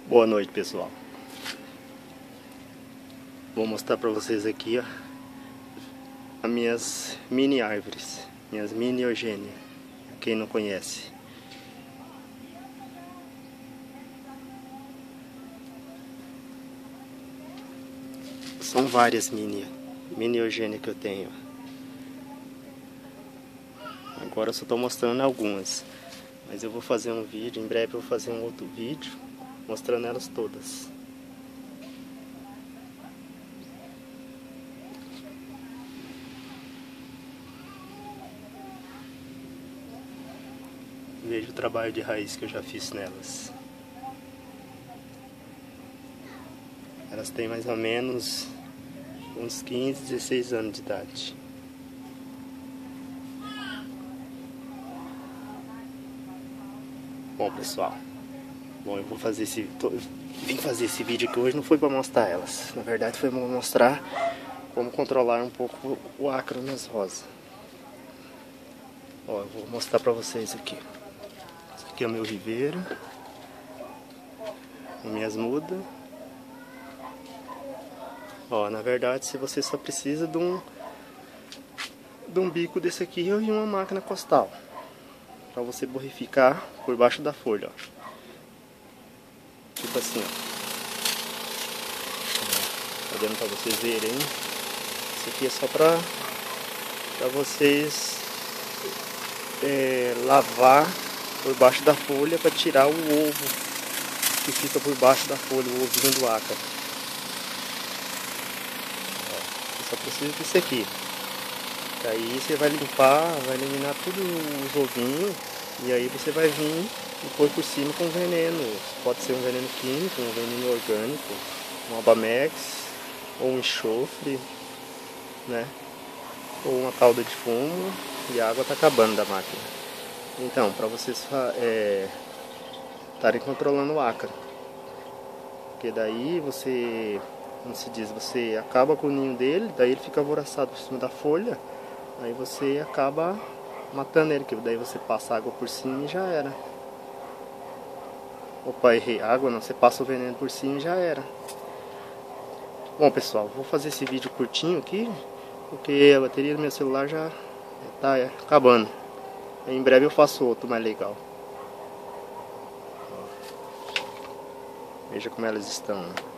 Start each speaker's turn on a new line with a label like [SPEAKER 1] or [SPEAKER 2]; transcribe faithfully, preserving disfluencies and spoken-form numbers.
[SPEAKER 1] Boa noite, pessoal. Vou mostrar para vocês aqui, ó, as minhas mini árvores, minhas mini eugênia. Quem não conhece. São várias mini, mini eugênia que eu tenho. Agora eu só estou mostrando algumas, mas eu vou fazer um vídeo, em breve eu vou fazer um outro vídeo mostrando elas todas. Veja o trabalho de raiz que eu já fiz nelas. Elas têm mais ou menos uns quinze, dezesseis anos de idade. Bom, pessoal, bom, eu vou fazer esse, tô, vim fazer esse vídeo aqui hoje não foi para mostrar elas. Na verdade foi para mostrar como controlar um pouco o ácaro nas rosas. Ó, eu vou mostrar para vocês aqui. Esse aqui é o meu viveiro, minhas mudas. Ó, na verdade, se você só precisa de um de um bico desse aqui e uma máquina costal para você borrificar por baixo da folha, ó. Tipo assim, ó. Tá dando para vocês verem. Isso aqui é só para para vocês é, lavar por baixo da folha para tirar o ovo que fica por baixo da folha, o ovinho do ácaro. Só precisa disso aqui. Aí você vai limpar, vai eliminar todos os ovinhos. E aí você vai vir e pôr por cima com veneno. Pode ser um veneno químico, um veneno orgânico, um Albamex, ou um enxofre, né? Ou uma calda de fumo. E a água está acabando da máquina. Então, para vocês estarem é, controlando o ácaro. Porque daí você... como se diz, você acaba com o ninho dele, daí ele fica alvoroçado por cima da folha, aí você acaba matando ele, que daí você passa água por cima e já era. Opa, errei, água não, você passa o veneno por cima e já era. Bom, pessoal, vou fazer esse vídeo curtinho aqui, porque a bateria do meu celular já está acabando. Em breve eu faço outro mais legal. Veja como elas estão.